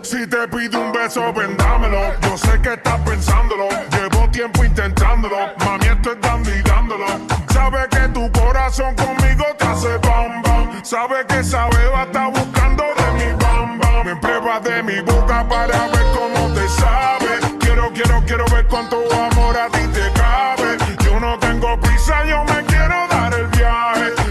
Si te pido un beso, vendámelo. Yo sé que estás pensándolo. Llevo tiempo intentándolo. Mami, esto es dando y dándolo. Sabe que tu corazón conmigo te hace bam bam. Sabe que esa beba está buscando de mi bam bam. Me pruebas de mi boca para ver cómo te sabe. Quiero ver cuánto amor a ti te cabe. Yo no tengo prisa, yo me quiero dar el viaje.